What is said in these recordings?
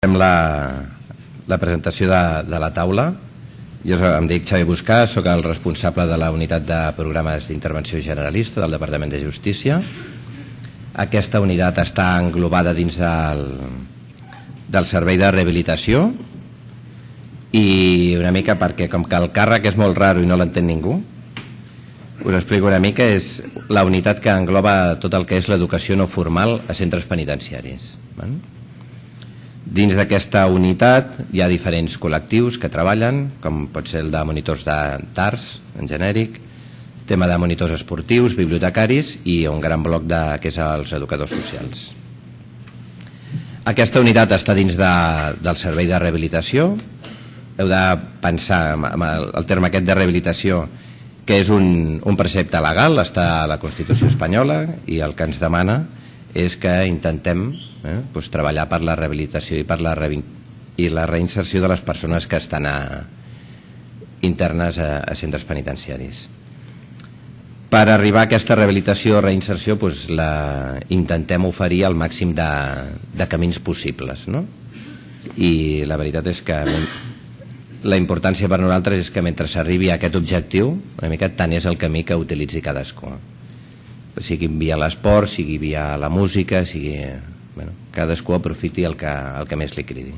La presentació de la taula. Jo em dic Xavi Buscà, soc el responsable de la unitat de programes d'intervenció generalista del Departament de Justícia. Aquesta unitat està englobada dins del servei de rehabilitació i una mica perquè com que el càrrec és molt raro i no l'entén ningú, us explico una mica. És la unitat que engloba tot el que és l'educació no formal a centres penitenciaris. Dins d'aquesta unitat hi ha diferents col·lectius que treballen, com pot ser el de monitors d'arts, en genèric, tema de monitors esportius, bibliotecaris i un gran bloc que és els educadors socials. Aquesta unitat està dins del servei de rehabilitació. Heu de pensar en el terme aquest de rehabilitació, que és un precepte legal, està a la Constitució espanyola, i el que ens demana és que intentem treballar per la rehabilitació i per la reinserció de les persones que estan internes a centres penitenciaris. Per arribar a aquesta rehabilitació o reinserció intentem oferir el màxim de camins possibles, i la veritat és que la importància per nosaltres és que mentre s'arribi a aquest objectiu, una mica tant és el camí que utilitzi cadascú, sigui via l'esport, sigui via la música, sigui... cadascú aprofiti el que més li cridi.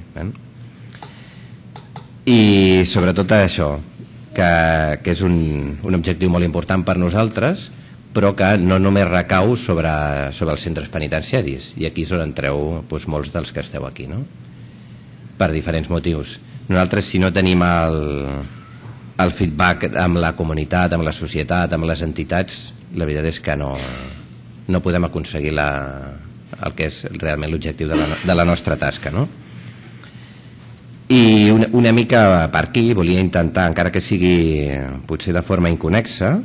I sobretot això, que és un objectiu molt important per nosaltres, però que no només recau sobre els centres penitenciaris, i aquí és on entreu molts dels que esteu aquí, per diferents motius. Nosaltres, si no tenim el feedback amb la comunitat, amb la societat, amb les entitats, la veritat és que no podem aconseguir el que és realment l'objectiu de la nostra tasca. I una mica per aquí volia intentar, encara que sigui potser de forma inconexa,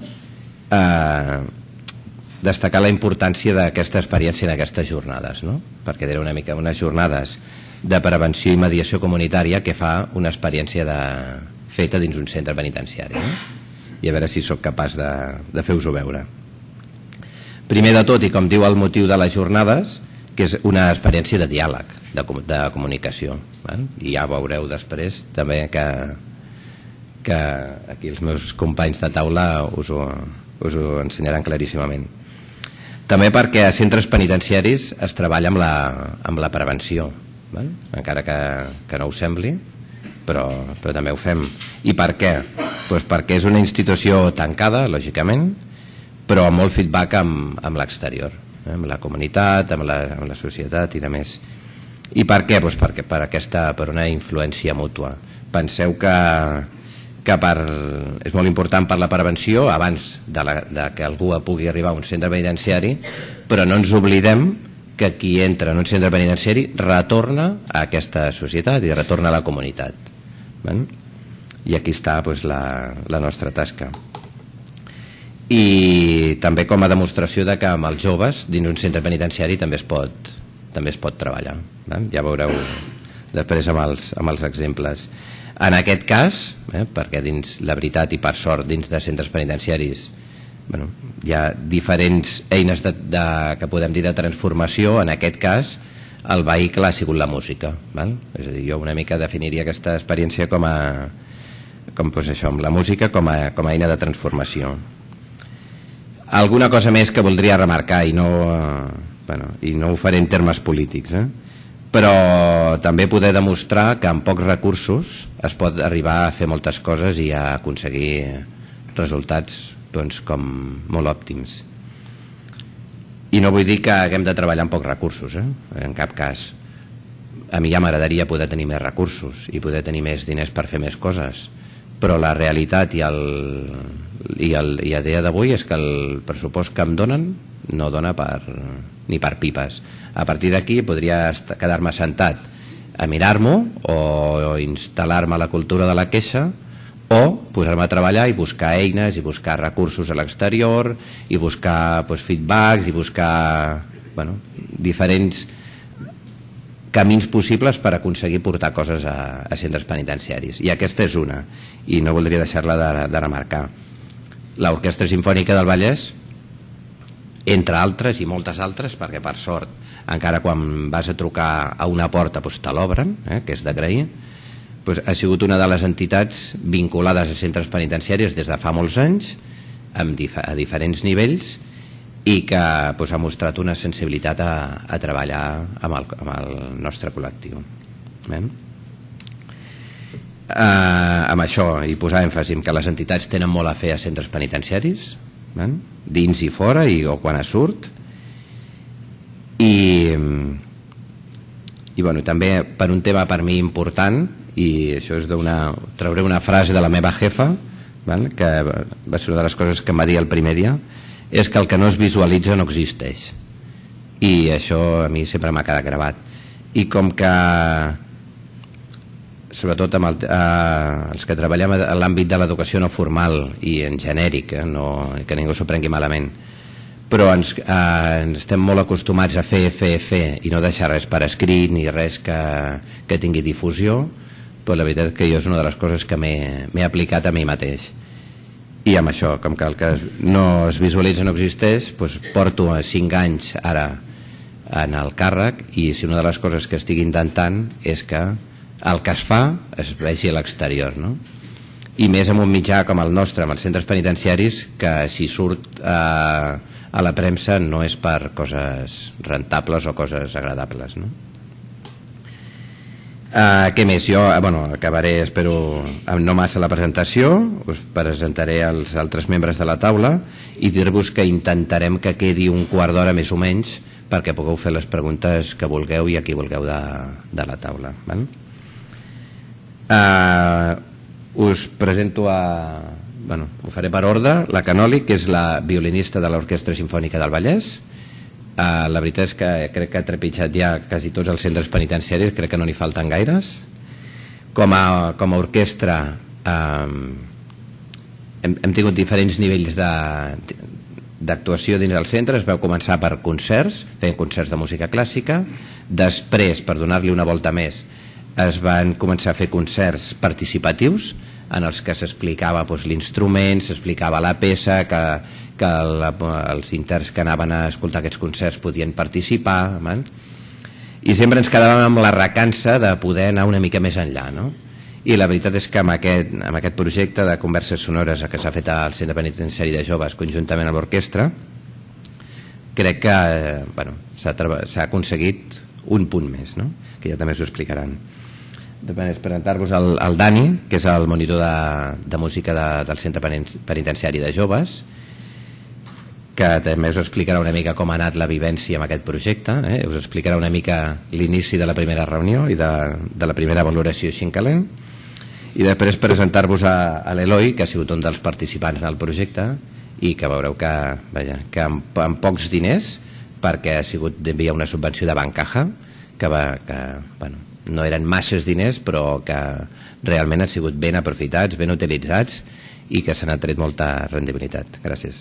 destacar la importància d'aquesta experiència en aquestes jornades, perquè eren una mica unes jornades de prevenció i mediació comunitària que fa una experiència feta dins un centre penitenciari, i a veure si sóc capaç de fer-vos-ho veure. Primer de tot, i com diu el motiu de les jornades, que és una experiència de diàleg, de comunicació, i ja veureu després també que aquí els meus companys de taula us ho ensenyaran claríssimament. També perquè a centres penitenciaris es treballa amb la prevenció, encara que no ho sembli, però també ho fem. I per què? Perquè és una institució tancada, lògicament, però amb molt feedback amb l'exterior, amb la comunitat, amb la societat i de més. I per què? Per una influència mútua. Penseu que és molt important per la prevenció abans que algú pugui arribar a un centre penitenciari, però no ens oblidem que qui entra en un centre penitenciari retorna a aquesta societat i retorna a la comunitat. I aquí està la nostra tasca. I també com a demostració que amb els joves dins un centre penitenciari també es pot treballar. Ja veureu després amb els exemples. En aquest cas, perquè dins la veritat i per sort dins de centres penitenciaris hi ha diferents eines que podem dir de transformació. En aquest cas el vehicle ha sigut la música. És a dir, jo una mica definiria aquesta experiència com amb la música com a eina de transformació. Alguna cosa més que voldria remarcar, i no ho faré en termes polítics, però també poder demostrar que amb pocs recursos es pot arribar a fer moltes coses i a aconseguir resultats com molt òptims. I no vull dir que haguem de treballar amb pocs recursos, en cap cas. A mi ja m'agradaria poder tenir més recursos i poder tenir més diners per fer més coses, però la realitat i a dia d'avui és que el pressupost que em donen no dona ni per pipes. A partir d'aquí podria quedar-me sentat a mirar-m'ho o instal·lar-me a la cultura de la queixa, o posar-me a treballar i buscar eines i buscar recursos a l'exterior i buscar feedbacks i buscar diferents camins possibles per aconseguir portar coses a centres penitenciaris. I aquesta és una, i no voldria deixar-la de remarcar. L'Orquestra Simfònica del Vallès entre altres i moltes altres, perquè per sort encara quan vas a trucar a una porta te l'obren, que és d'agrair. Ha sigut una de les entitats vinculades a centres penitenciaris des de fa molts anys a diferents nivells i que ha mostrat una sensibilitat a treballar amb el nostre col·lectiu. Amb això i posar èmfasi en que les entitats tenen molt a fer a centres penitenciaris, dins i fora o quan surt, i també per un tema per mi important, i això és trauré una frase de la meva jefa, que va ser una de les coses que em va dir el primer dia, és que el que no es visualitza no existeix, i això a mi sempre m'ha quedat gravat. I com que sobretot amb els que treballem a l'àmbit de l'educació no formal i en genèric, que ningú s'ho prengui malament, però estem molt acostumats a fer i no deixar res per escrit ni res que tingui difusió, però la veritat és que jo és una de les coses que m'he aplicat a mi mateix. I amb això, com que el que no es visualitza no existeix, porto 5 anys ara en el càrrec, i si una de les coses que estic intentant és que el que es fa es vegi a l'exterior, i més amb un mitjà com el nostre, amb els centres penitenciaris, que si surt a la premsa no és per coses rentables o coses agradables. Què més? Jo acabaré, espero, amb no massa la presentació, us presentaré els altres membres de la taula i dir-vos que intentarem que quedi un quart d'hora més o menys perquè pugueu fer les preguntes que vulgueu i a qui vulgueu de la taula. Us presento ho faré per ordre, la Canoli, que és la violinista de l'Orquestra Simfònica del Vallès. La veritat és que crec que ha trepitjat ja quasi tots els centres penitenciaris, crec que no n'hi falten gaires. Com a orquestra hem tingut diferents nivells d'actuació dins del centre. Es vau començar per concerts, feien concerts de música clàssica, després, per donar-li una volta més, es van començar a fer concerts participatius en els que s'explicava l'instrument, s'explicava la peça, que els interns que anaven a escoltar aquests concerts podien participar, i sempre ens quedàvem amb la recança de poder anar una mica més enllà, i la veritat és que amb aquest projecte de converses sonores que s'ha fet al Centre Penitenciari de Joves conjuntament amb l'orquestra, crec que s'ha aconseguit un punt més, que ja també us ho explicaran. Després presentar-vos el Dani, que és el monitor de música del Centre Penitenciari de Joves, que també us explicarà una mica com ha anat la vivència amb aquest projecte, us explicarà una mica l'inici de la primera reunió i de la primera valoració així en calent, i després presentar-vos a l'Eloi, que ha sigut un dels participants en el projecte i que veureu que amb pocs diners, perquè ha sigut d'enviar una subvenció de Bancaja, que no eren masses diners, però que realment han sigut ben aprofitats, ben utilitzats i que se n'ha tret molta rendibilitat. Gràcies.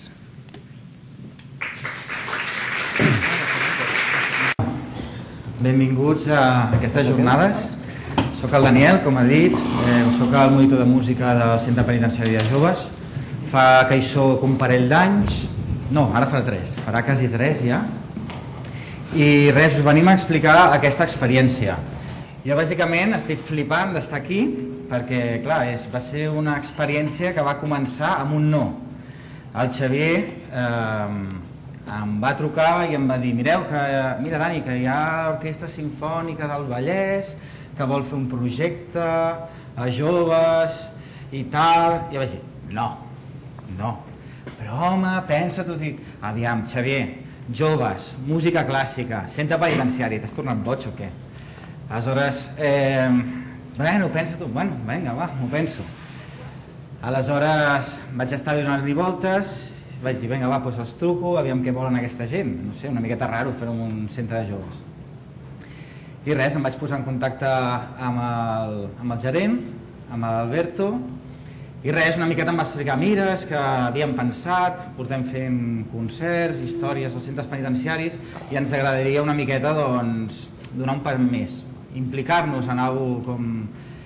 Benvinguts a aquestes jornades. Soc el Daniel, com ha dit, soc el monitor de música del Centre Penitenciari de Joves. Fa que hi soc un parell d'anys, no, ara farà 3, farà quasi 3 ja. I res, us venim a explicar aquesta experiència. Jo bàsicament estic flipant d'estar aquí perquè, clar, va ser una experiència que va començar amb un no. El Xavier em va trucar i em va dir: mira Dani, que hi ha l'Orquestra Simfònica del Vallès que vol fer un projecte a joves i tal. I jo vaig dir: no, però home, pensa-t'ho. Dic: aviam, Xavier, joves, música clàssica, centre penitenciari, t'has tornat boig o què? Aleshores, bueno, pensa-t'ho. Bueno, vinga, va, m'ho penso. Aleshores vaig estar donant-li voltes, vaig dir: vinga, va, doncs els truco, aviam què volen aquesta gent. No sé, una miqueta raro fer-ho en un centre de joves. I res, em vaig posar en contacte amb el gerent, amb l'Alberto, i res, una miqueta em va explicar: mira, és que havíem pensat, portem fent concerts, històries als centres penitenciaris, i ens agradaria una miqueta, doncs, donar un pas més, implicar-nos en alguna cosa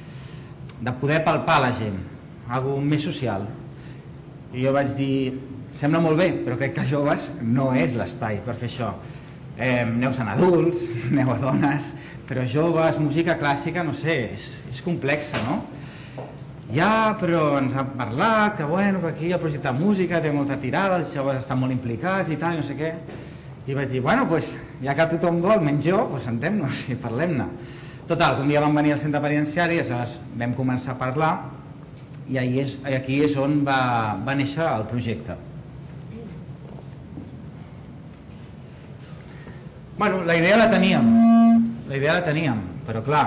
com de poder palpar la gent, alguna cosa més social. I jo vaig dir: sembla molt bé, però crec que joves no és l'espai per fer això. Aneu en adults, aneu a dones, però joves, música clàssica, no sé, és complexa, no? Ja, però ens han parlat que, bueno, que aquí el projecte de música té molta tirada, els joves estan molt implicats i tal, no sé què. I vaig dir, bueno, doncs, ja que tothom vol, menys jo, doncs sentem-nos i parlem-ne. Total, un dia vam venir al centre penitenciari, aleshores vam començar a parlar i aquí és on va néixer el projecte. Bueno, la idea la teníem, però clar,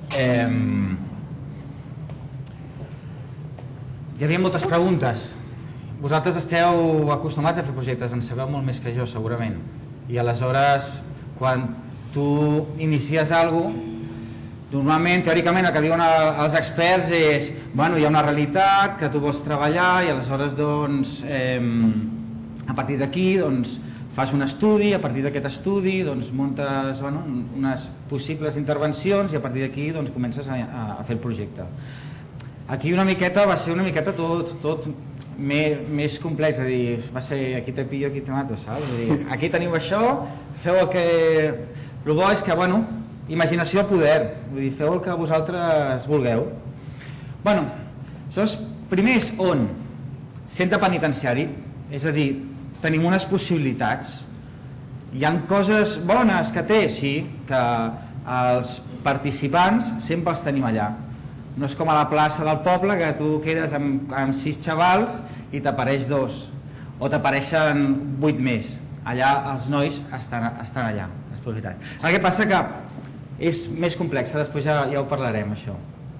hi havia moltes preguntes. Vosaltres esteu acostumats a fer projectes, en sabeu molt més que jo segurament, i aleshores quan tu inicies alguna cosa, normalment, teòricament, el que diuen els experts és, bueno, hi ha una realitat que tu vols treballar i aleshores doncs, a partir d'aquí doncs, fas un estudi, a partir d'aquest estudi doncs, muntes, bueno, unes possibles intervencions i a partir d'aquí doncs, comences a fer el projecte. Aquí una miqueta va ser una miqueta tot més complex, és a dir, va ser aquí te pillo, aquí te mato, saps? És a dir, aquí teniu això, feu el que... El bo és que, bueno, imaginació a poder, vull dir, feu el que vosaltres vulgueu. Bueno, aleshores, primer és on? Centre penitenciari, és a dir, tenim unes possibilitats. Hi ha coses bones que té, sí, que els participants sempre els tenim allà. No és com a la plaça del poble que tu quedes amb 6 xavals i t'apareix 2 o t'apareixen 8 més. Allà els nois estan allà, és veritat. El que passa que és més complexa, després ja ho parlarem això.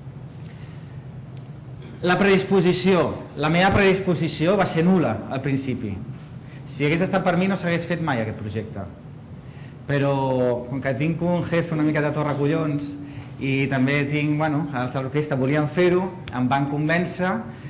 La predisposició, la meva predisposició va ser nul·la al principi. Si hagués estat per mi no s'hagués fet mai aquest projecte, però com que tinc un jefe una mica de torracollons i també tinc, bueno, els de l'orquestra volien fer-ho, em van convèncer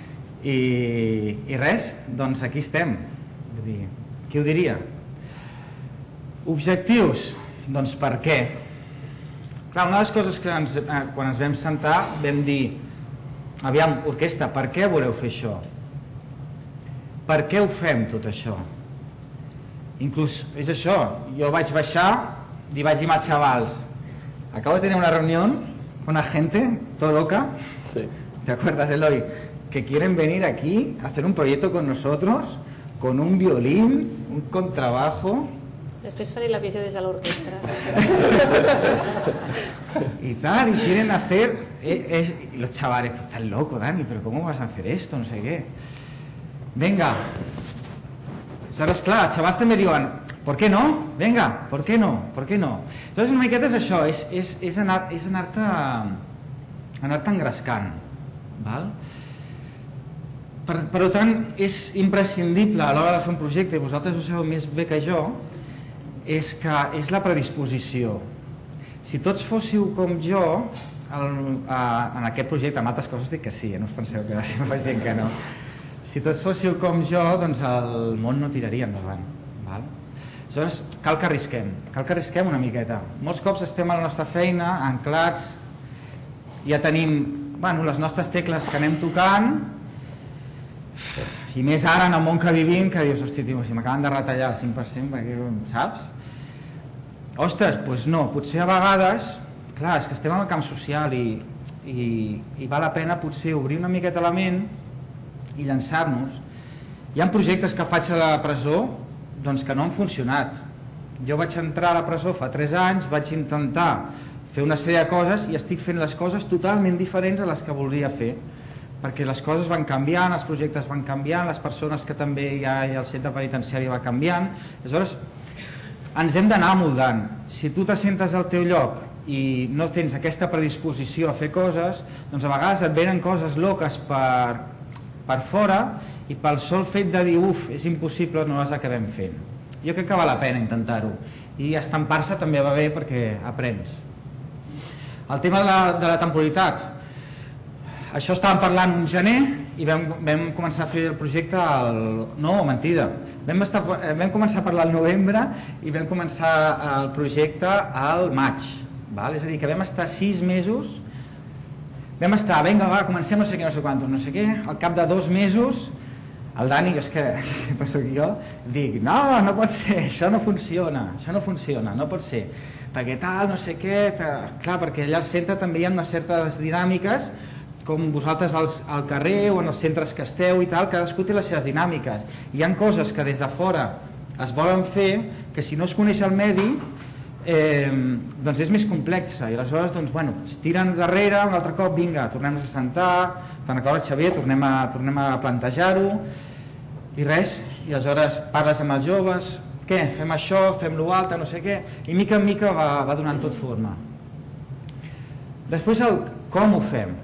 i res, doncs aquí estem. Vull dir, qui ho diria? Objectius, doncs per què? Clar, una de les coses que quan ens vam sentar vam dir, aviam, orquestra, per què voleu fer això? Per què ho fem tot això? Inclús és això, jo vaig baixar i vaig dir als xavals, acabo de tener una reunión con la gente, todo loca, sí. ¿Te acuerdas, Eloy? Que quieren venir aquí a hacer un proyecto con nosotros, con un violín, un contrabajo. Después faré la visió des de l'orquestra. Y tal, y quieren hacer... y los chavales, pues estás loco, Dani, pero ¿cómo vas a hacer esto? No sé qué. Venga. Aleshores, clar, els xavals també diuen, ¿por qué no? Venga, ¿por qué no? ¿Por qué no? Entonces, una miqueta és això, és anar-te engrescant, val? Per tant, és imprescindible a l'hora de fer un projecte, i vosaltres ho sabeu més bé que jo, és que és la predisposició. Si tots fóssiu com jo, en aquest projecte, en altres coses dic que sí, no us penseu que sempre vaig dient que no. Si tots fóssiu com jo, doncs el món no tiraria endavant. Val? Aleshores, cal que arrisquem una miqueta. Molts cops estem a la nostra feina, anclats, ja tenim les nostres tecles que anem tocant, i més ara en el món que vivim, que dius, hosti, tio, si m'acaben de retallar el 5%, perquè, saps? Ostres, doncs no, potser a vegades, clar, és que estem en el camp social i val la pena potser obrir una miqueta la ment i llançar-nos. Hi ha projectes que faig a la presó doncs que no han funcionat. Jo vaig entrar a la presó fa 3 anys, vaig intentar fer una sèrie de coses i estic fent les coses totalment diferents a les que volia fer, perquè les coses van canviant, els projectes van canviant, les persones que també hi ha al centre penitenciari va canviant. Aleshores, ens hem d'anar moldant. Si tu te sentes al teu lloc i no tens aquesta predisposició a fer coses, doncs a vegades et venen coses loques per fora i pel sol fet de dir, és impossible, no les acabem fent. Jo crec que val la pena intentar-ho, i estampar-se també va bé perquè aprens. El tema de la temporalitat, això estàvem parlant un gener i vam començar a fer el projecte no, mentida, vam començar a parlar al novembre i vam començar el projecte al maig, val? És a dir, que vam estar 6 mesos, vam estar, vinga, va, comencem no sé què, no sé quantos, no sé què, al cap de 2 mesos El Dani, és que sempre soc jo, dic, no pot ser, això no funciona, no pot ser, perquè tal, no sé què, clar, perquè allà al centre també hi ha unes certes dinàmiques, com vosaltres al carrer o en els centres que esteu i tal, cadascú té les seves dinàmiques. Hi ha coses que des de fora es volen fer, que si no es coneix el medi, doncs és més complexa, i aleshores doncs, bueno, es tiren darrere, un altre cop, vinga, tornem a sentar, te'n recordes, Xavier, tornem a plantejar-ho, i res, i aleshores parles amb els joves, què, fem això, fem l'altre, no sé què, i mica en mica va donant tot forma. Després com ho fem?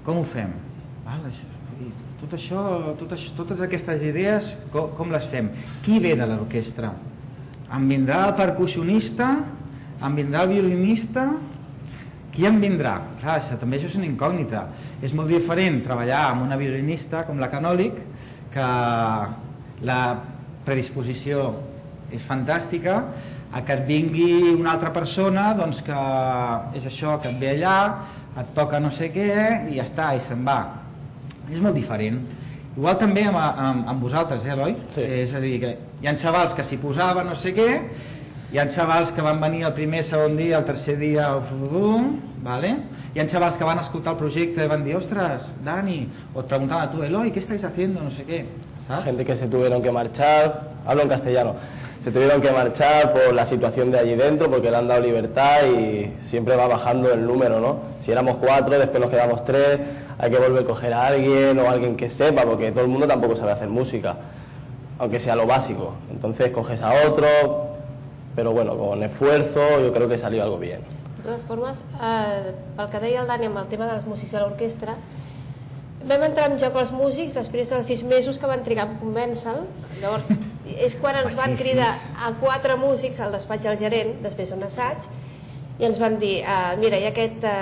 Tot això, totes aquestes idees, com les fem? Qui ve de l'orquestra? Em vindrà el percussionista? Em vindrà el violinista? Qui em vindrà? Clar, també això és una incògnita. És molt diferent treballar amb una violinista com la Canòlic, que la predisposició és fantàstica, a que et vingui una altra persona doncs que és això, que et ve allà, et toca no sé què i ja està, i se'n va. És molt diferent. Igual també amb vosaltres, Eloi? Sí. És a dir, que hi ha xavals que s'hi posaven no sé què, hi ha xavals que van venir el primer, segon dia, el tercer dia, vale? Hi ha xavals que van escoltar el projecte i van dir, ostres, Dani, o et preguntaven a tu, Eloi, ¿qué estáis haciendo? No sé qué, ¿sabes? Gente que se tuvieron que marchar, hablo en castellano, se tuvieron que marchar por la situación de allí dentro, porque le han dado libertad y siempre va bajando el número, ¿no? Si éramos 4, después nos quedamos 3, hay que volver a coger a alguien o alguien que sepa, porque todo el mundo tampoco sabe hacer música, aunque sea lo básico. Entonces coges a otro, pero bueno, con esfuerzo yo creo que salió algo bien. De totes formes, pel que deia el Dani amb el tema dels músics de l'orquestra, vam entrar en joc els músics després dels 6 mesos que van trigar a convèncer-lo. Llavors és quan ens van cridar a 4 músics al despatx del gerent, després d'un assaig, i ens van dir, mira, hi ha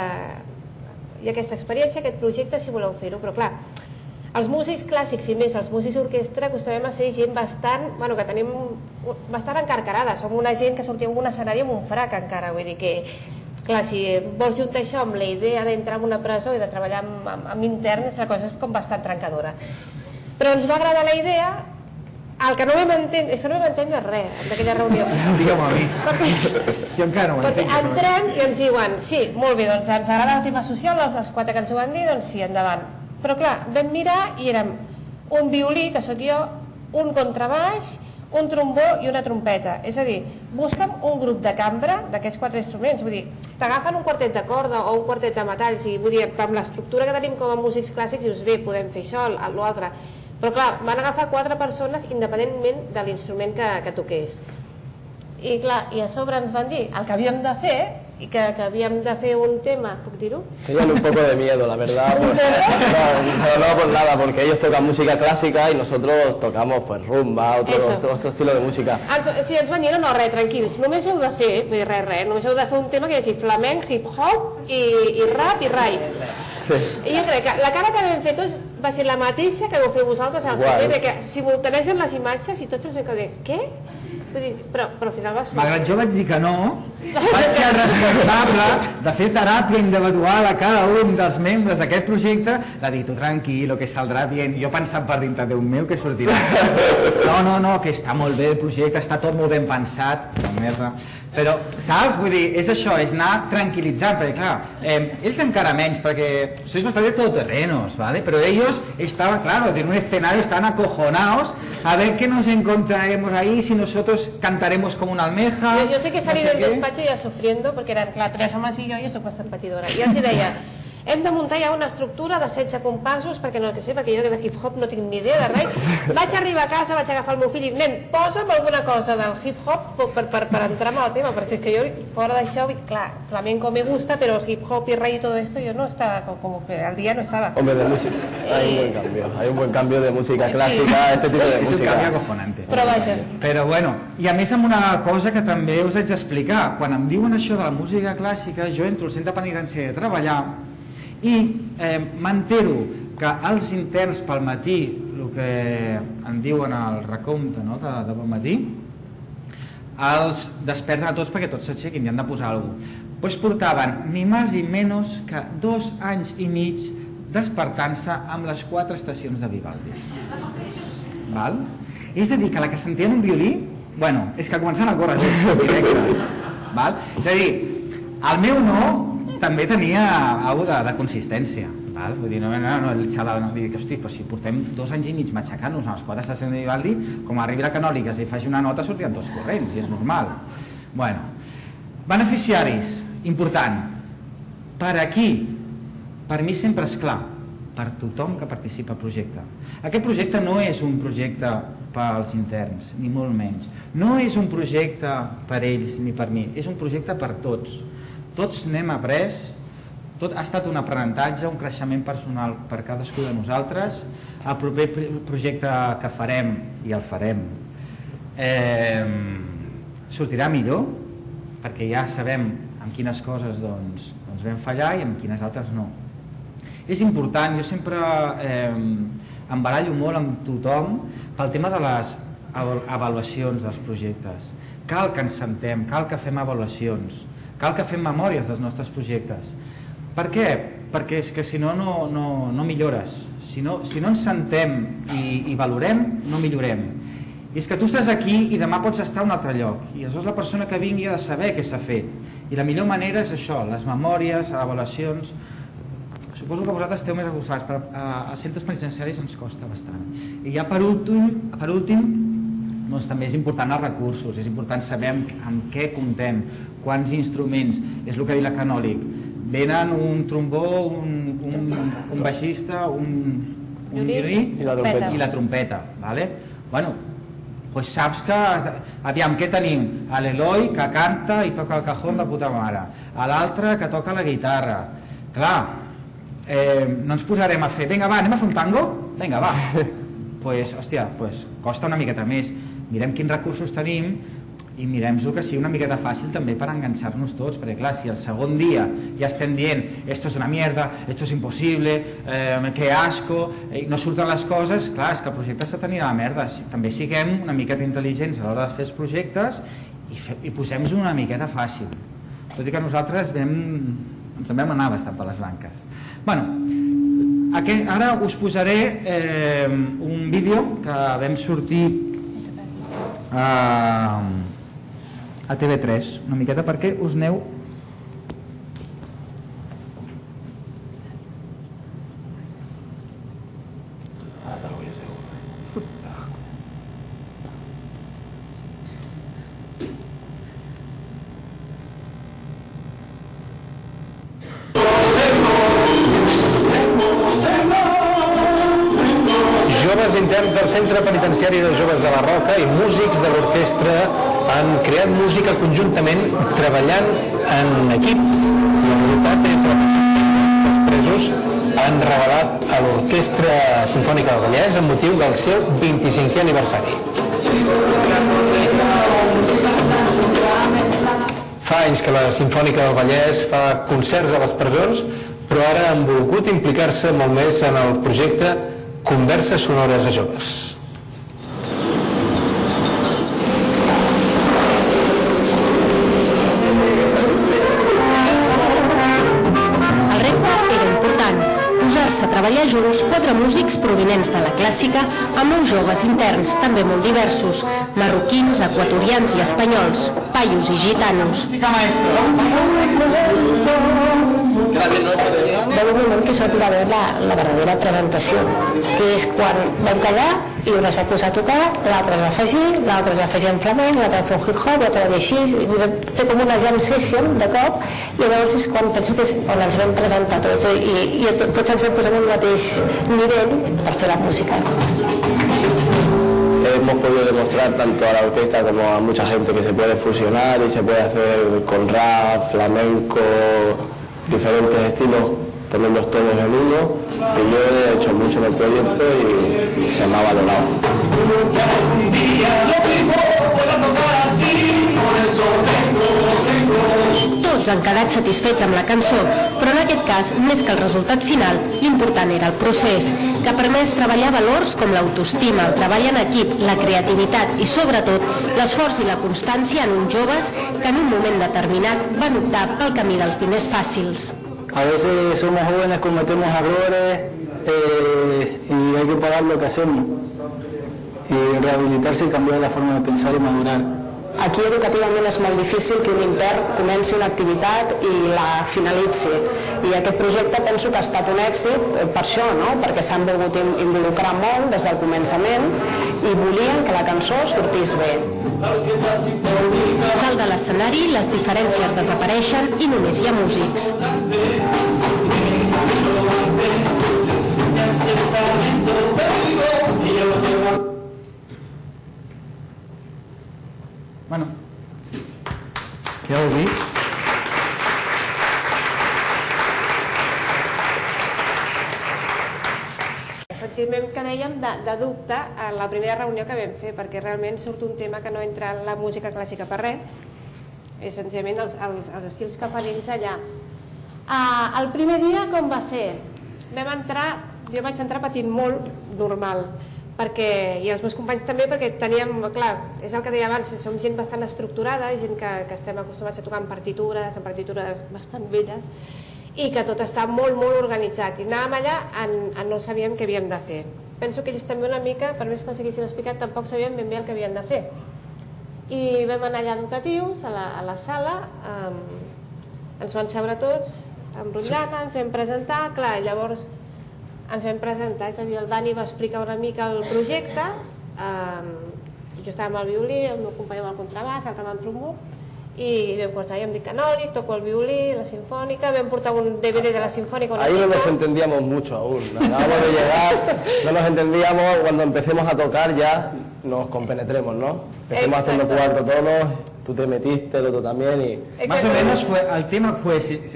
aquesta experiència, aquest projecte, si voleu fer-ho. Però clar, els músics clàssics i més els músics d'orquestra acostumem a ser gent bastant, bueno, que tenim bastant encarcarada, som una gent que sortim en un escenari amb un frac encara, vull dir que clar, si vols juntar això amb la idea d'entrar en una presó i de treballar amb interns, la cosa és com bastant trencadora. Però ens va agradar la idea. El que no vam entendre, és que no vam entendre res d'aquella reunió. Digue'm a mi. Jo encara no ho entenc. Entrem i ens diuen, sí, molt bé, doncs ens agrada el tema social, els 4 que ens ho van dir, doncs sí, endavant. Però clar, vam mirar i érem un violí, que sóc jo, un contrabaix, un trombó i una trompeta. És a dir, busca'm un grup de cambra d'aquests 4 instruments. Vull dir, t'agafen un quartet de corda o un quartet de metalls i vull dir, amb l'estructura que tenim com a músics clàssics, dius, bé, podem fer això, l'altre. Però clar, van agafar 4 persones independentment de l'instrument que toqués. I clar, i a sobre ens van dir el que havíem de fer, i que havíem de fer un tema, ¿puc dir-ho? Tenían un poco de miedo, la verdad. Pues, no por nada, porque ellos tocan música clásica y nosotros tocamos pues rumba, otro estilo de música. Sí, ens van dir, no, res, tranquils, només heu de fer, vull dir, res, només heu de fer un tema que hi hagi flamenc, hip-hop i rap i rai. Sí. I jo crec que la cara que vam fer tots va ser la mateixa que vau fer vosaltres al sentit de que simultanegen les imatges i tots ens vam dir, què? Vull dir, però al final va ser... Malgrat jo vaig dir que no, vaig ser el responsable de fer teràpia individual a cada un dels membres d'aquest projecte, de dir, tu tranquil, que saldrà bien. Jo pensant per dintre, Déu meu, que sortirà. No, que està molt bé el projecte, està tot molt ben pensat, merda. Però, saps? Vull dir, és això, és anar tranquil·litzant, perquè clar, ells encara menys, perquè sois bastante todoterrenos, ¿vale? Pero ellos estaban, claro, en un escenario, estaban acojonados, a ver qué nos encontraremos ahí, si nosotros cantaremos como una almeja... Jo sé que he salido del despacho ya sufriendo, perquè eren, clar, tres homes i jo soc bastant patidora, i els deia, hem de muntar ja una estructura de 16 compassos, perquè no sé, perquè jo de hip-hop no tinc ni idea de res. Vaig arribar a casa, vaig agafar el meu fill i nen, posa'm alguna cosa del hip-hop per entrar en el tema, perquè és que jo fora d'això, clar, flamenco me gusta, però el hip-hop i rey y todo esto yo no estaba, como que al día no estaba. Hombre, de música, hay un buen cambio de música clásica, sí. Este tipo de música. És un canvi acojonante. Però vaja. Però bueno, i a més amb una cosa que també us haig d'explicar, quan em diuen això de la música clàssica, jo entro al centre penitenciari a treballar i m'entero que els interns pel matí, el que en diuen el recompte, no?, de pel matí, els desperten a tots perquè tots s'aixequin i han de posar alguna cosa. Pues portaven ni més ni menys que 2 anys i mig despertant-se amb les 4 estacions de Vivaldi. val? És a dir, que la que sentien un violí, bueno, és que començant a córrer directe, val? És a dir, el meu no també tenia alguna de consistència, val? Vull dir, no el xalau, no, dic, hosti, però si portem 2 anys i mig matxacant-nos amb els quadres de Sant Vivaldi, com arribi la canòlica i faci una nota sortiran 2 corrents, i és normal. Bueno, beneficiaris, important, per aquí, per mi sempre és clar, per tothom que participa al projecte. Aquest projecte no és un projecte pels interns, ni molt menys. No és un projecte per ells ni per mi, és un projecte per tots. Tots n'hem après, tot ha estat un aprenentatge, un creixement personal per cadascú de nosaltres. El proper projecte que farem, i el farem, sortirà millor, perquè ja sabem en quines coses doncs vam fallar i en quines altres no. És important, jo sempre em barallo molt amb tothom pel tema de les avaluacions dels projectes. Cal que ens sentem, cal que fem avaluacions, cal que fem memòries dels nostres projectes. Per què? Perquè és que si no, no millores. Si no ens sentem i valorem, no millorem. I és que tu estàs aquí i demà pots estar a un altre lloc, i aleshores la persona que vingui ha de saber què s'ha fet. I la millor manera és això, les memòries, les avaluacions. Suposo que vosaltres esteu més abusats, però als centres penitenciaris ens costa bastant. I ja per últim, doncs també és important els recursos, és important saber amb què comptem, quants instruments, és el que ha dit la Canòlic. Venen un trombó, un baixista, un violí i la trompeta. Bueno, doncs saps que, aviam, què tenim? L'Eloi que canta i toca el cajón de puta mare, l'altre que toca la guitarra. Clar, no ens posarem a fer, vinga va, anem a fer un tango? Vinga va. Doncs, hòstia, costa una miqueta més. Mirem quins recursos tenim i mirem-ho que sigui una miqueta fàcil també per enganxar-nos tots, perquè clar, si el segon dia ja estem dient esto es una mierda, esto es imposible, que asco, no surten les coses, clar, és que el projecte s'ha tenir a la merda. També siguem una miqueta intel·ligents a l'hora de fer els projectes i posem-nos una miqueta fàcil, tot i que nosaltres ens en vam anar bastant per les blanques. Bueno, ara us posaré un vídeo que vam sortir a TV3, una miqueta perquè us aneu... Joves interns del Centre Penitenciari de Joves de la Roca i músics de l'orquestra han creat música conjuntament treballant en equip. El resultat és que els presos han revelat a l'Orquestra Simfònica del Vallès amb motiu del seu 25è aniversari. Fa anys que la Simfònica del Vallès fa concerts a les presons, però ara han volgut implicar-se molt més en el projecte Converses sonores a joves. El repte era important, posar-se a treballar junts 4 músics provinents de la clàssica amb 9 joves interns, també molt diversos, marroquins, equatorians i espanyols, paios i gitanos. Va haver un moment que sort va haver la verdadera presentació, que és quan vam callar i un es va posar a tocar, l'altre es va afegir, l'altre es va afegir en flamenc, l'altre va fer un hip-hop, l'altre va dir així, i vam fer com una jam session de cop, i llavors és quan penso que és on ens vam presentar tots, i tots ens vam posar en el mateix nivell per fer la música. Hemos podido demostrar tanto a la orquesta como a mucha gente que se puede fusionar y se puede hacer con rap, flamenco, diferentes estilos, ponerlos todos en uno, y yo he hecho mucho en el proyecto y se me ha valorado. Tots han quedat satisfets amb la cançó, però en aquest cas, més que el resultat final, l'important era el procés, que ha permès treballar valors com l'autoestima, el treball en equip, la creativitat i, sobretot, l'esforç i la constància en uns joves que en un moment determinat van optar pel camí dels diners fàcils. A veces somos jóvenes, cometemos errores y hay que pagar lo que hacemos. y rehabilitarse y cambiar la forma de pensar y madurar. Aquí educativament és molt difícil que un intern comenci una activitat i la finalitzi, i aquest projecte penso que ha estat un èxit per això, perquè s'han volgut involucrar molt des del començament i volien que la cançó sortís bé. Dalt de l'escenari les diferències desapareixen i només hi ha músics. Bueno, ja ho heu vist. El sentiment que dèiem de dubte a la primera reunió que vam fer, perquè realment surt un tema que no entra en la música clàssica per res, és senzillament els estils que fan ells allà. El primer dia com va ser? Jo vaig entrar patint molt, normal, i els meus companys també, perquè teníem, clar, és el que deia abans, som gent bastant estructurada, gent que estem acostumats a tocar en partitures bastant velles, i que tot està molt, molt organitzat, i anàvem allà no sabíem què havíem de fer. Penso que ells també una mica, per més que els haguessin explicat, tampoc sabíem ben bé el que havien de fer. I vam anar allà educatius, a la sala, ens van seure tots, amb rotllana, ens vam presentar, clar, llavors ens vam presentar, és a dir, el Dani va explicar una mica el projecte, jo estava amb el violí, el meu company amb el contrabàs, l'altre amb el trombó, i vam començar, jo em dic canòlic, toco el violí, la sinfònica, vam portar un DVD de la sinfònica. Ahí no nos entendíamos mucho aún, acabamos de llegar, no nos entendíamos, cuando empecemos a tocar ya nos compenetremos, ¿no? Empecemos haciendo cuatro tonos, tú te metiste, el otro también y... Más o menos el tema fue,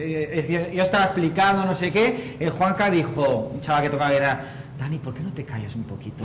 yo estaba explicando no sé qué, el Juanca dijo, un chaval que tocaba era, Dani, ¿por qué no te callas un poquito?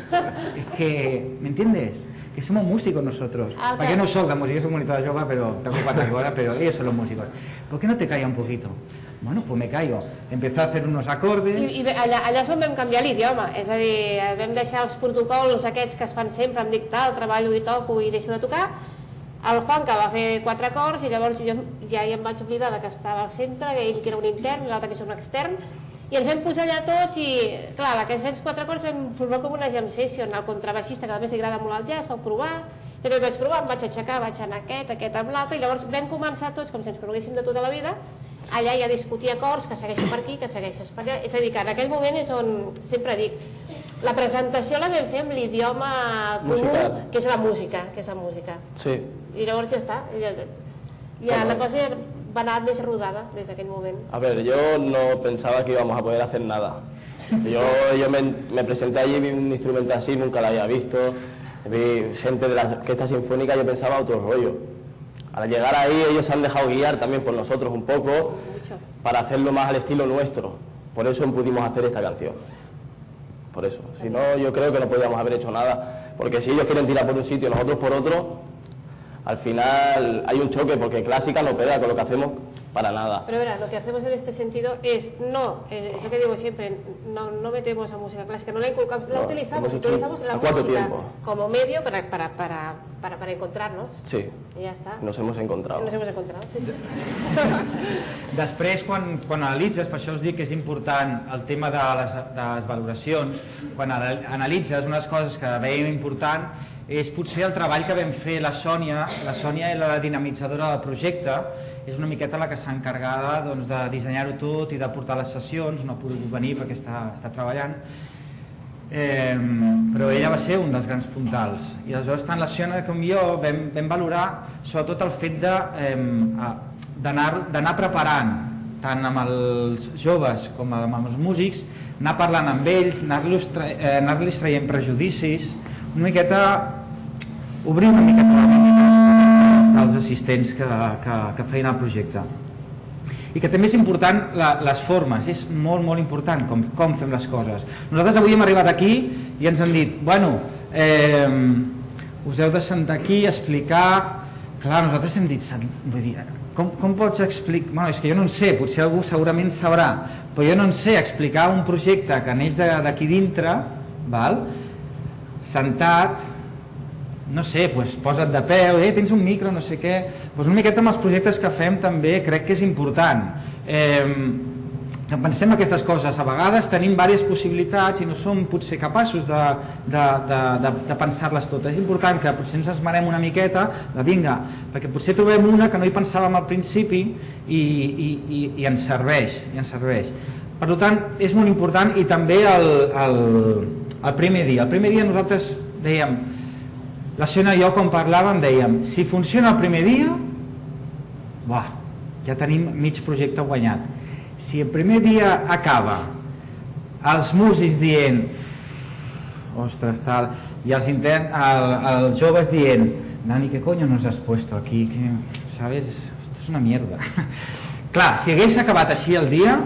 Es que, ¿me entiendes? Que somos músicos nosotros. Para que no soy la música, yo soy monitor de yoga, pero tengo 4 horas, pero ellos son los músicos. ¿Por qué no te callas un poquito? Bueno, pues me callo. Empezó a hacer unos acordes... I allà és on vam canviar l'idioma, és a dir, vam deixar els protocols aquests que es fan sempre, em dic tal, treballo i toco i deixo de tocar. El Juanca va fer 4 acords i llavors jo ja em vaig oblidar que estava al centre, ell que era un intern i l'altre que és un extern, i ens vam posar allà tots i, clar, aquests 4 acords vam formar com una jam session. El contrabaixista, que a més li agrada molt el jazz, va provar, jo també vaig provar, em vaig aixecar, vaig anar aquest amb l'altre, i llavors vam començar tots, com si ens coneguéssim de tota la vida, allà ja discutir acords, que segueixo per aquí, que segueixes per allà, és a dir, que en aquell moment és on, sempre dic, la presentació la vam fer amb l'idioma comú, que és la música, Sí. I llavors ja està, ja la cosa va anar més rodada des d'aquell moment. A ver, yo no pensaba que íbamos a poder hacer nada. Yo me presenté allí, vi un instrumento así, nunca lo había visto, vi gente de la orquesta sinfónica, yo pensaba otro rollo. Al llegar ahí ellos se han dejado guiar también por nosotros un poco para hacerlo más al estilo nuestro. Por eso pudimos hacer esta canción. Por eso. Si no, yo creo que no podíamos haber hecho nada. Porque si ellos quieren tirar por un sitio y nosotros por otro, al final hay un choque, porque clásica no pega con lo que hacemos para nada. Pero verá, lo que hacemos en este sentido es eso que digo siempre, no metemos a música clástica, no la inculcamos, la utilizamos la música como medio para encontrarnos. Sí. I ja està. Nos hemos encontrado. Sí. Després, quan analitzes, per això us dic que és important el tema de les valoracions, quan analitzes unes coses que veiem important, és potser el treball que vam fer la Sònia és la dinamitzadora del projecte, és una miqueta la que s'ha encargada de dissenyar-ho tot i de portar les sessions, no ha pogut venir perquè està treballant, però ella va ser un dels grans puntals. I aleshores tant la Sònia com jo vam valorar sobretot el fet d'anar preparant tant amb els joves com amb els músics, anar parlant amb ells, anar-los traient prejudicis, una miqueta obrir una miqueta la ment dels assistents que feien el projecte. I que també és important les formes, és molt, molt important com fem les coses. Nosaltres avui hem arribat aquí i ens han dit, bueno, us heu de sentar aquí i explicar... Clar, nosaltres hem dit, vull dir, com pots explicar... Bueno, és que jo no en sé, potser algú segurament sabrà, però jo no en sé explicar un projecte que neix d'aquí dintre, sentat, no sé, posa't de peu, tens un micro, no sé què... Una miqueta amb els projectes que fem també crec que és important. pensem aquestes coses. A vegades tenim diverses possibilitats i no som potser capaços de pensar-les totes. És important que potser ens esmerem una miqueta de vinga, perquè potser trobem una que no hi pensàvem al principi i ens serveix, Per tant, és molt important. I també el primer dia. El primer dia nosaltres dèiem, la Sona i jo quan parlàvem dèiem, si funciona el primer dia, ja tenim mig projecte guanyat. Si el primer dia acaba els músics dient ostres, tal, i els joves dient Dani, ¿qué coño nos has puesto aquí? ¿Sabes? Esto es una mierda. Clar, si hagués acabat així el dia,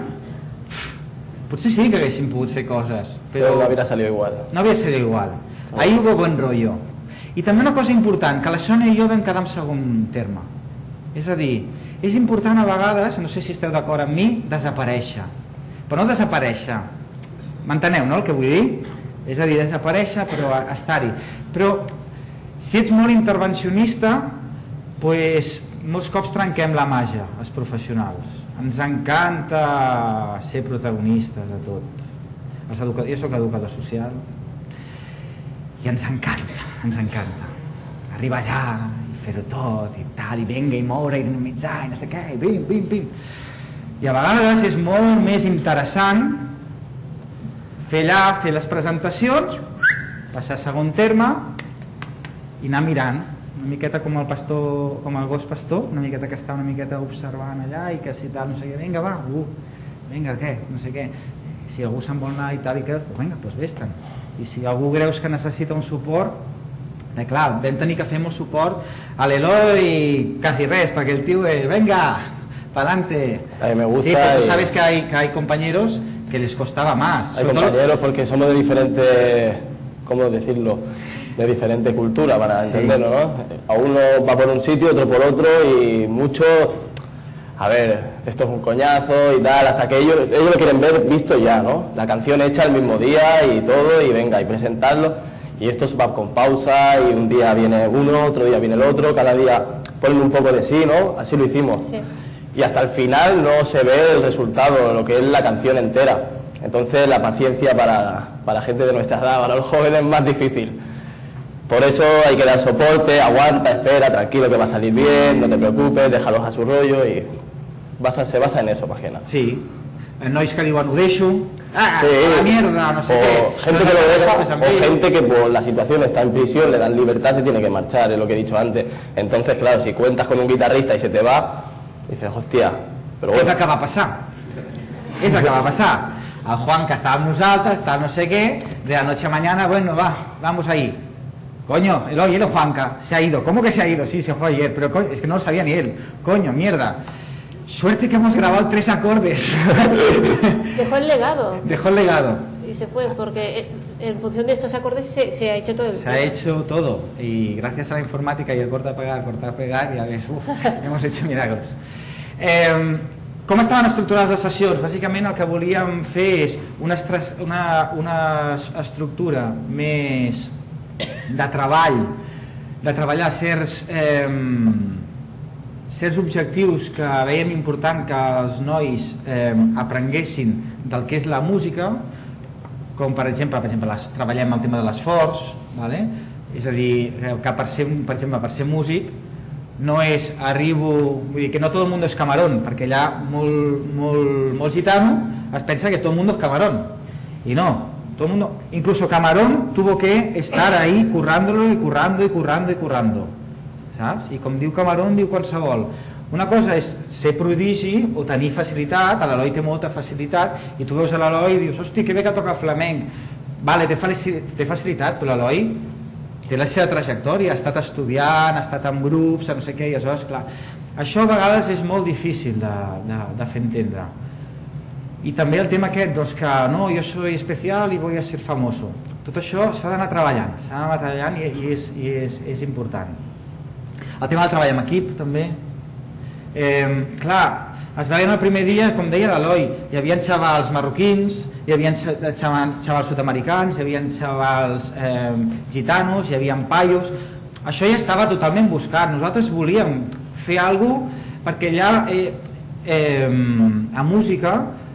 potser sí que haguéssim pogut fer coses, però no havia salido igual. No havia sido igual. Ahí hubo buen rollo. I també una cosa important, que la Sona i jo vam quedar en segon terme. És a dir, és important a vegades, no sé si esteu d'acord amb mi, desaparèixer. Però no desaparèixer, m'enteneu, no, el que vull dir? És a dir, desaparèixer però estar-hi. Però si ets molt intervencionista, doncs molts cops trenquem la màgia, els professionals. Ens encanta ser protagonistes de tot. Jo soc educador social i ens encanta arribar allà i fer-ho tot i tal, i venga, i moure, i dinamitzar, i no sé què, i bim, bim, bim. I a vegades és molt més interessant fer les presentacions, passar a segon terme i anar mirant, una miqueta com el gos pastor, una miqueta que està una miqueta observant allà i que si tal, no sé què, vinga, va, vinga, què, no sé què. Si algú se'n vol anar i tal i que, vinga, doncs vés-te'n. I si algú creus que necessita un suport, clar, vam tenir que fer molt suport a l'Eloi quasi res, perquè el tio és, venga, pa'lante. Me gusta. Sí, pero tú sabes que hay compañeros que les costaba más. Hay compañeros porque somos de diferente, ¿cómo decirlo? De diferente cultura, para entenderlo, ¿no? A uno va por un sitio, otro por otro y mucho, a ver, esto es un coñazo y tal, hasta que ellos lo quieren ver visto ya, ¿no? La canción hecha el mismo día y todo, y venga, y presentarlo. Y esto va con pausa y un día viene uno, otro día viene el otro, cada día ponen un poco de sí, ¿no? Así lo hicimos. Sí. Y hasta el final no se ve el resultado, lo que es la canción entera. Entonces la paciencia para gente de nuestra edad, para los jóvenes, es más difícil. Por eso hay que dar soporte, aguanta, espera, tranquilo que va a salir bien, no te preocupes, déjalos a su rollo y se basa en eso, más que nada. Sí. Nois que diuen ho deixo, sí, la mierda, no sé qué. Gente que lo deja, o gente que por la situación está en prisión, le dan libertad, se tiene que marchar, es lo que he dicho antes. Entonces, claro, si cuentas con un guitarrista y se te va, dices, hòstia, però bueno. És el que va passar. El Juan, que estava amb nosaltres, tal no sé què, de la noche a mañana, bueno, vamos ahí. Coño, Eloy, el Juanca, se ha ido. ¿Cómo que se ha ido? Sí, se fue ayer, pero es que no lo sabía ni él. Coño, mierda. Suerte que hemos grabado 3 acordes. Dejó el legado. Dejó el legado. Y se fue, porque en función de estos acordes se ha hecho todo el Se ha hecho todo. Y gracias a la informática y el cortar, pegar, ya ves, hemos hecho milagros. Com estaven estructurades les sessions? Bàsicament el que volíem fer és una estructura més de treballar certs objectius que veiem important que els nois aprenguessin del que és la música, com per exemple treballem el tema de l'esforç, és a dir, que per ser músic no és vull dir que no tot el món és Camarón, perquè allà molt gitano es pensa que tot el món és Camarón, i no, todo el mundo, incluso Camarón tuvo que estar ahí currándolo y currando, saps? I com diu Camarón, diu qualsevol. Una cosa és ser prodigi o tenir facilitat, l'Eloi té molta facilitat, i tu veus a l'Eloi i dius, hosti, que bé que toca flamenc. Vale, té facilitat, però l'Eloi té la seva trajectòria, ha estat estudiant, ha estat en grups, no sé què, i aleshores, clar, això a vegades és molt difícil de fer entendre. I també el tema aquest, doncs que no, jo soy especial i voy a ser famoso. Tot això s'ha d'anar treballant, i és important. El tema del treball en equip, també. Clar, es veien el primer dia, com deia l'Eloi, hi havia xavals marroquins, hi havia xavals sud-americans, hi havia xavals gitanos, hi havia paios. Això ja estava totalment buscat. Nosaltres volíem fer alguna cosa perquè allà a música,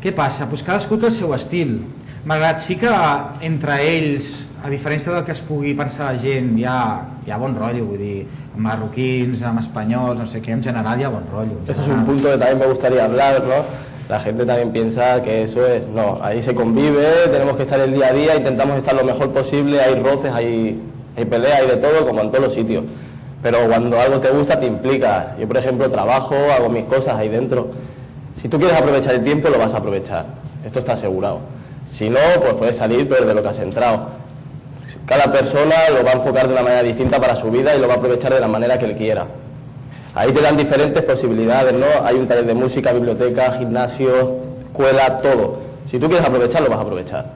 Què passa? Doncs cadascú té el seu estil. Malgrat sí que entre ells, a diferència del que es pugui pensar la gent, hi ha bon rotllo, vull dir, amb marroquins, amb espanyols, no sé què, en general hi ha bon rotllo. Eso es un punto que también me gustaría hablar, ¿no? La gente también piensa que eso es, no, ahí se convive, tenemos que estar el día a día, intentamos estar lo mejor posible, hay roces, hay peleas, hay de todo, como en todos los sitios. Pero cuando algo te gusta, te implica. Yo, por ejemplo, trabajo, hago mis cosas ahí dentro. Si tú quieres aprovechar el tiempo, lo vas a aprovechar. Esto está asegurado. Si no, pues puedes salir peor de lo que has entrado. Cada persona lo va a enfocar de una manera distinta para su vida y lo va a aprovechar de la manera que él quiera. Ahí te dan diferentes posibilidades, ¿no? Hay un taller de música, biblioteca, gimnasio, escuela, todo. Si tú quieres aprovechar, lo vas a aprovechar.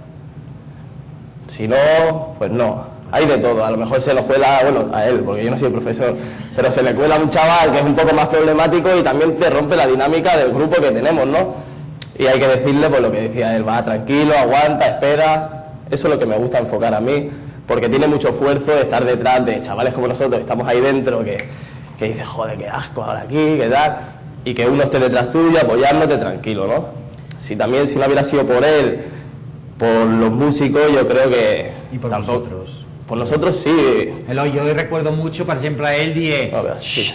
Si no, pues no. Hay de todo. A lo mejor se nos cuela, bueno, a él, porque yo no soy profesor, pero se le cuela a un chaval que es un poco más problemático y también te rompe la dinámica del grupo que tenemos, ¿no? Y hay que decirle, pues lo que decía él, va tranquilo, aguanta, espera. Eso es lo que me gusta enfocar a mí, porque tiene mucho esfuerzo estar detrás de chavales como nosotros, estamos ahí dentro, que dices, joder, qué asco ahora aquí, qué tal, y que uno esté detrás tuyo, apoyándote tranquilo, ¿no? Si no hubiera sido por él, por los músicos, yo creo que... Y por nosotros. Por nosotros sí. Yo recuerdo mucho, por ejemplo, a él dije, sí.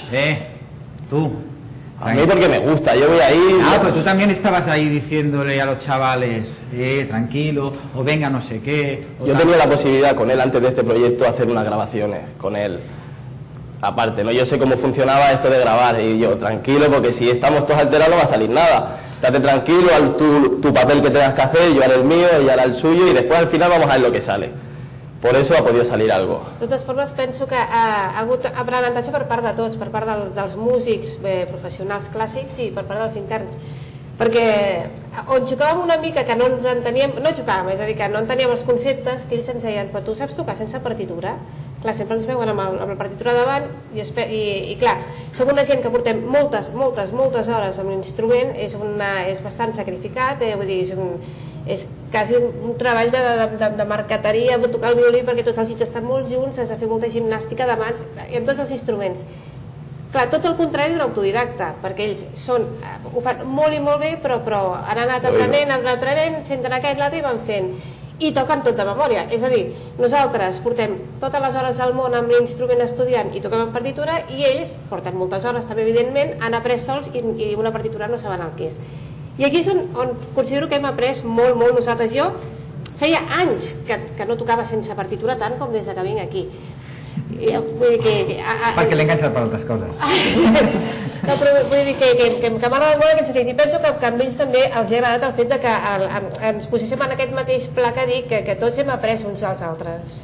Tú. A mí porque me gusta, yo voy ahí... Ah, pero tú también estabas ahí diciéndole a los chavales, tranquilo, o venga no sé qué... Yo tenía la posibilidad con él, antes de este proyecto, hacer unas grabaciones con él. Aparte, ¿no? Yo sé cómo funcionaba esto de grabar, y yo, tranquilo, porque si estamos todos alterados no va a salir nada. Estate tranquilo, haz tu papel que tengas que hacer, yo haré el mío, ella hará el suyo, y después al final vamos a ver lo que sale. Per això ha pogut salir algo. De totes formes, penso que ha hagut aprenentatge per part de tots, per part dels músics professionals clàssics i per part dels interns. Perquè on jugàvem una mica que no ens enteníem, no jugàvem, és a dir, que no enteníem els conceptes, que ells ens deien, però tu saps tocar sense partitura? Clar, sempre ens veuen amb la partitura davant i clar, som una gent que portem moltes hores amb l'instrument, és bastant sacrificat, vull dir, és quasi un treball de marqueteria, tocar el violí perquè tots els dits estan molt junts, has de fer molta gimnàstica de mans, amb tots els instruments. Clar, tot el contrari d'un autodidacta, perquè ells ho fan molt i molt bé, però han anat aprenent, senten aquest, l'altre i van fent. I toquen tot de memòria, és a dir, nosaltres portem totes les hores al món amb l'instrument estudiant i toquem en partitura, i ells porten moltes hores també, evidentment, han après sols i una partitura no saben el que és. I aquí és on considero que hem après molt nosaltres. Jo feia anys que no tocava sense partitura tant com des que vinc aquí. Perquè l'he enganxat per altres coses. No, però vull dir que m'ha agradat molt aquest sentit, i penso que a ells també els ha agradat el fet que ens poséssim en aquest mateix pla que dic, que tots hem après uns als altres.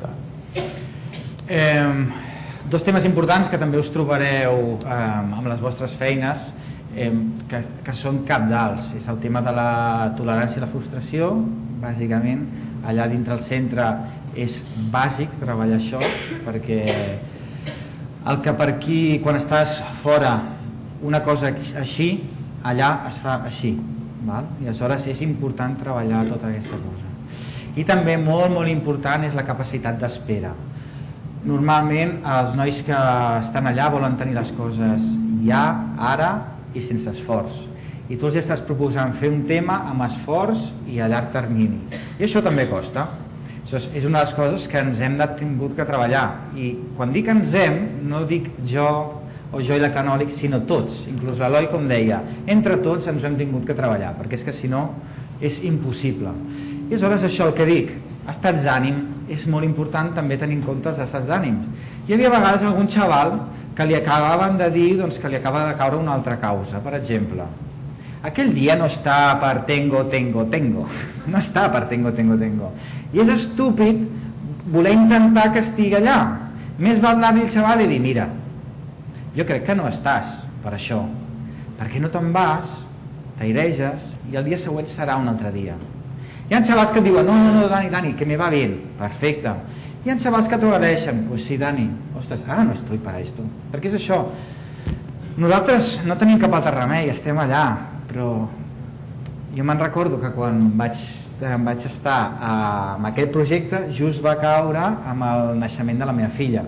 Dos temes importants que també us trobareu amb les vostres feines, que són cabdals. És el tema de la tolerància i la frustració, bàsicament. Allà dintre el centre és bàsic treballar això, perquè el que per aquí, quan estàs fora, una cosa així, allà es fa així, val? I aleshores és important treballar tota aquesta cosa. I també molt important és la capacitat d'espera. Normalment els nois que estan allà volen tenir les coses ja, ara i sense esforç, i tu els estàs proposant fer un tema amb esforç i a llarg termini, i això també costa. Això és una de les coses que ens hem tingut que treballar, i quan dic ens hem, no dic jo o jo i la Canòlic, sinó tots, inclús l'Eloi, com deia, entre tots ens hem tingut que treballar, perquè és que si no és impossible. I aleshores això, el que dic, estats d'ànim, és molt important també tenir en compte els estats d'ànim. Hi havia a vegades algun xaval que li acabaven de dir que li acaba de caure una altra causa, per exemple. Aquell dia no està per tengo, no està per tengo. I és estúpid voler intentar que estigui allà. Més val anar-li al xaval i dir, mira, jo crec que no estàs per això, perquè no te'n vas, t'aireges i el dia següent serà un altre dia. Hi ha xavals que et diuen, no, Dani, que me va bien, perfecte. Hi ha xavals que t'ho agraeixen, pues sí, Dani, ostres, ara no estoy para esto. Perquè és això, nosaltres no tenim cap altre remei, estem allà, però jo me'n recordo que quan vaig estar amb aquest projecte just va caure amb el naixement de la meva filla.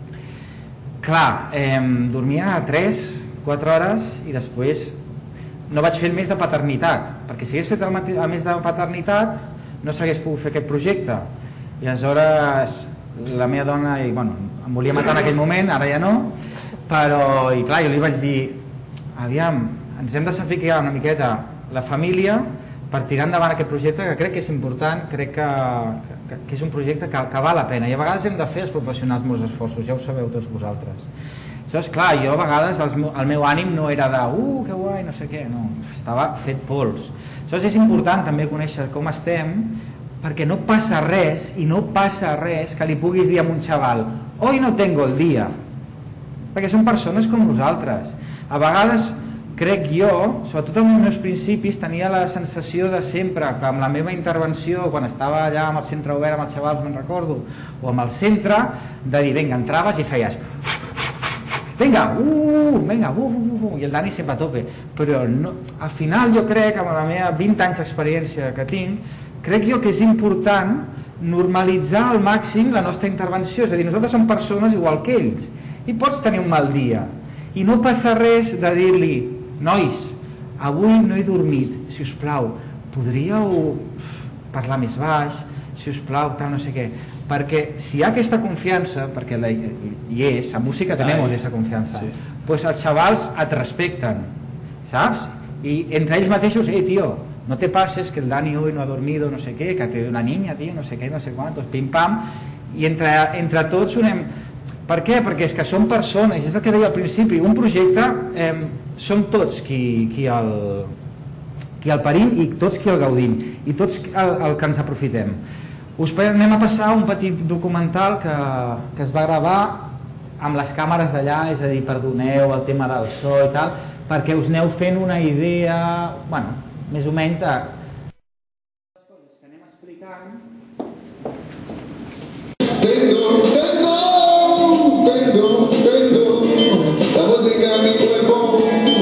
Clar, dormia 3-4 hores i després no vaig fer el mes de paternitat, perquè si hagués fet el mes de paternitat no s'hagués pogut fer aquest projecte. I aleshores la meva dona, bueno, em volia matar en aquell moment, ara ja no, però, i clar, jo li vaig dir, aviam, ens hem de sacrificar una miqueta la família per tirar endavant aquest projecte, que crec que és important, crec que és un projecte que val la pena, i a vegades hem de fer els professionals molts esforços, ja ho sabeu tots vosaltres. Aleshores, clar, jo a vegades el meu ànim no era de que guai, no sé què, no, estava fet pols. Aleshores és important també conèixer com estem, perquè no passa res, i no passa res que li puguis dir a un xaval hoy no tengo el día, perquè són persones com nosaltres. A vegades crec jo, sobretot amb els meus principis, tenia la sensació de sempre que amb la meva intervenció, quan estava allà amb el centre obert amb els xavals, me'n recordo, o amb el centre, de dir, vinga, entraves i feies vinga, i el Dani sempre a tope, però no, al final jo crec, amb la meva 20 anys d'experiència que tinc, crec jo que és important normalitzar al màxim la nostra intervenció, és a dir, nosaltres som persones igual que ells, i pots tenir un mal dia, i no passa res de dir-li, nois, avui no he dormit, si us plau, podríeu parlar més baix, si us plau, tal, no sé què, perquè si hi ha aquesta confiança, perquè hi és, a música tenemos esa confianza, pues els xavals et respecten, saps? I entre ells mateixos, tio, no te pases que el Dani hoy no ha dormido, no sé què, que té una niña, tio, no sé què, no sé quantos, pim-pam, i entre tots unem... Per què? Perquè és que són persones, és el que deia al principi, un projecte som tots qui el parim i tots qui el gaudim, i tots el que ens aprofitem. Anem a passar un petit documental que es va gravar amb les càmeres d'allà, és a dir, perdoneu el tema del so i tal, perquè us aneu fent una idea, bueno, més o menys de les coses que anem explicant. La música en mi cuerpo,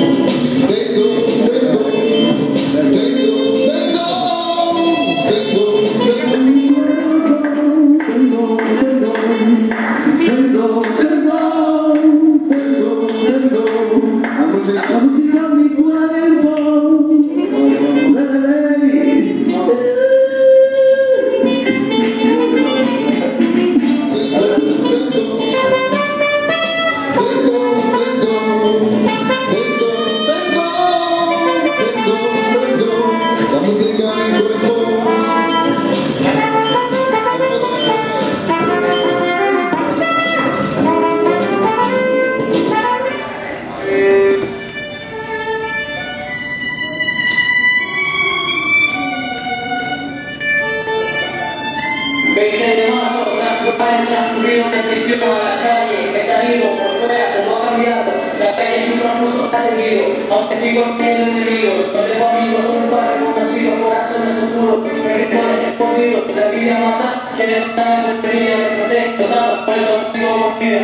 aunque sigo teniendo enemigos, no tengo amigos, solo un par de conocidos, corazones oscuros, me responden escondidos, la vida mata, que le matan la portería, me protejo, santo, por eso sigo con vida.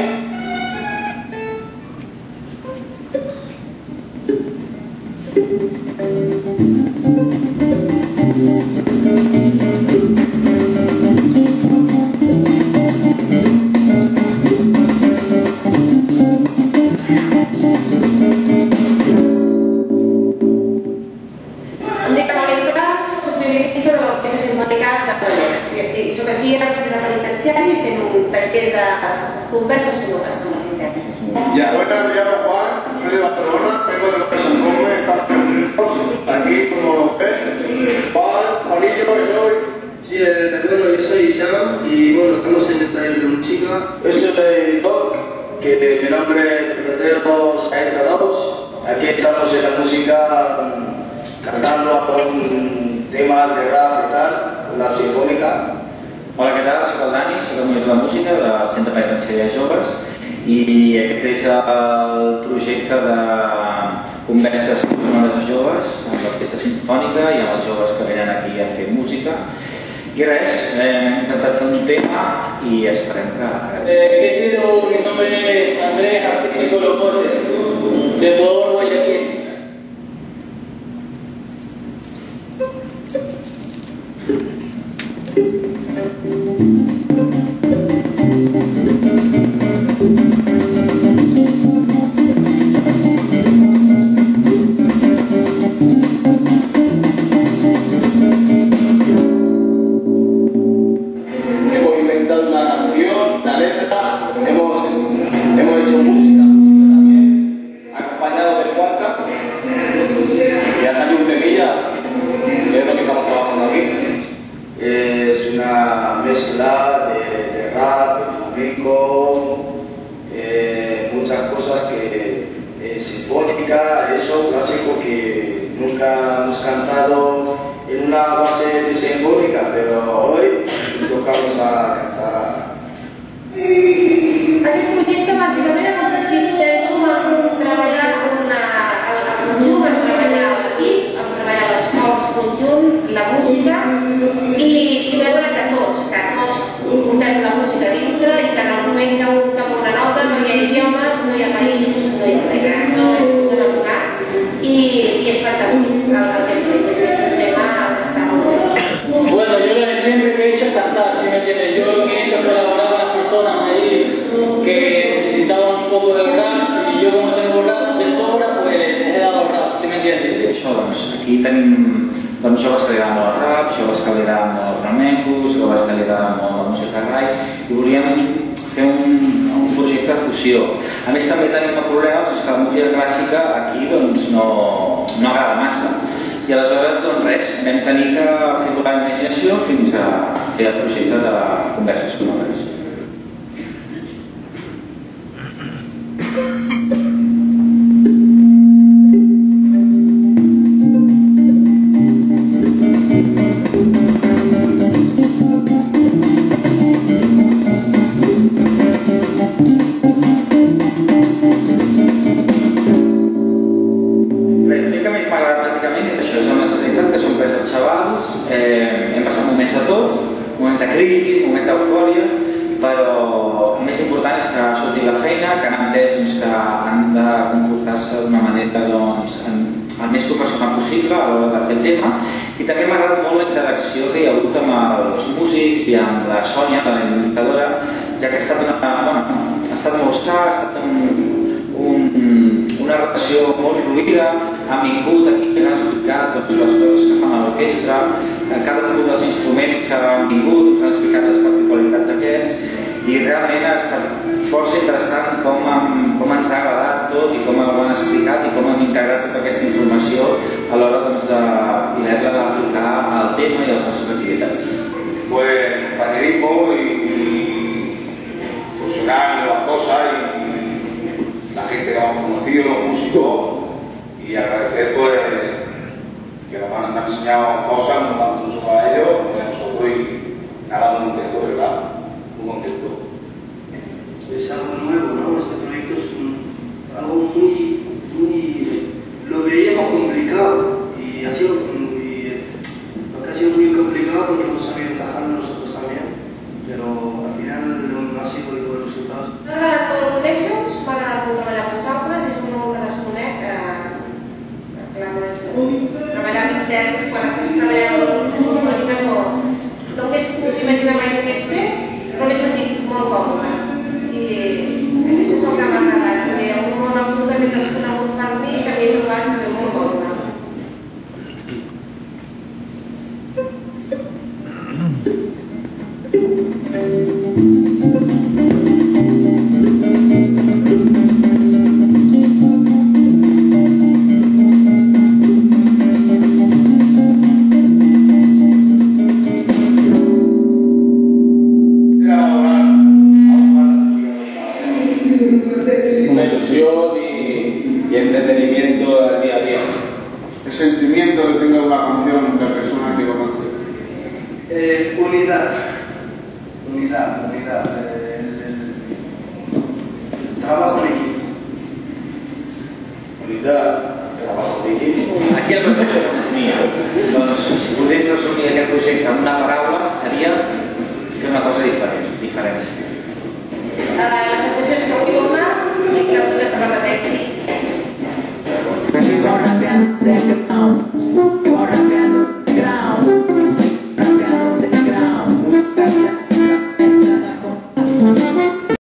Converses sonores amb els interns. Ya, bueno, me llamo Juan, soy de Barcelona, vengo de los San Gómez, aquí como ves, Juan, Juanillo, Eloy. Sí, bueno, yo soy Isam y bueno, estamos en el taller de música. Yo soy Doc, que mi nombre es Said Radaus. Aquí estamos en la música cantando con temas de rap y tal, con la sinfónica. Hola, què tal? Soc el Dani, soc el monitor de música del Centre Penitenciari de Joves i aquest és el projecte de converses amb els joves, amb l'orquestra sinfònica i amb els joves que venen aquí a fer música. I res, hem intentat fer un tema i esperem que... ¿Qué tiro? Mi nombre es Andrés Artístico Lopote, de Pueblo Guayaquil. cantado en una base sinfónica, pero hoy tocamos a cantar. Aquest projecte bàsicament ha consistit, penso, en treballar el conjunt, en treballar l'equip, en treballar l'esforç conjunt, la música i veure que tots portem la música dintre i que en el moment que un cap una nota no hi ha idiomes, no hi ha països, no hi ha res, que tots ens posem a tocar i és fantàstic el que hem fet. És un tema que està molt bé. Bueno, yo lo que siempre he hecho es cantar, ¿sí me entiendes? Yo lo que he hecho es colaborar con las personas ahí que necesitaban un poco de rap y yo como tengo rap de sobra, pues he dado rap, ¿sí me entiendes? I això, doncs, aquí tenim joves que li agraden molt el rap, joves que li agraden molt el flamenco, joves que li agraden molt la música rai, i volíem fer un projecte de fusió. A més, també tenim el problema que la música clàssica aquí no agrada massa. I aleshores, doncs res, vam tenir que fer volar la imaginació fins a fer el projecte de converses sonores. Hem passat moments de tot, moments de crisi, moments d'eufòria, però el més important és que ha sortit la feina, que han entès que han de comportar-se d'una manera el més professional possible a l'hora de fer el tema, i també m'ha agradat molt la interacció que hi ha hagut amb els músics i amb la Sònia, la il·lustradora, ja que ha estat molt sa, ha estat una relació molt fluida, han vingut aquí, ens han explicat les coses que fan a l'orquestra, cada un dels instruments que han vingut, ens han explicat les particularitats d'aquests, i realment ha estat força interessant com ens ha agradat tot i com ho han explicat i com hem integrat tota aquesta informació a l'hora de poder-la aplicar al tema i a les nostres activitats. Pues compañerismo y fusionar las cosas y la gente que hemos conocido, los músicos, y agradecer pues que nos han enseñado cosas, no tanto solo a ellos, como a nosotros, y nada, muy contento, de verdad, muy contento. Es algo nuevo, ¿no? Este proyecto es algo lo veíamos complicado y ha sido muy complicado porque hemos sabido encajarlo nosotros también, pero al final no ha sido el buen resultado. M'ha agradat molt conèixer-vos, m'ha agradat molt treballar amb vosaltres, és un món que desconec, clar, no és treballar amb interns, quan estàs treballant amb l'organització sinfònica no m'hagués pogut imaginar mai què hagués fet, però m'he sentit molt còmode. I això és el que m'ha agradat, perquè un món absolutament desconegut per mi que m'he trobat també molt còmode. Una ilusión y entretenimiento al día a día. El sentimiento que tenga la canción, la persona que lo cante. Unidad. El trabajo en equipo. Unidad, trabajo en equipo. Aquí el professor resumia. Doncs, si podés resumir aquest projecte en una paraula, seria fer una cosa diferent. La sensació és que vull tornar i que el que repeteixi. Sigo rapeando desde que no, sigo rapeando.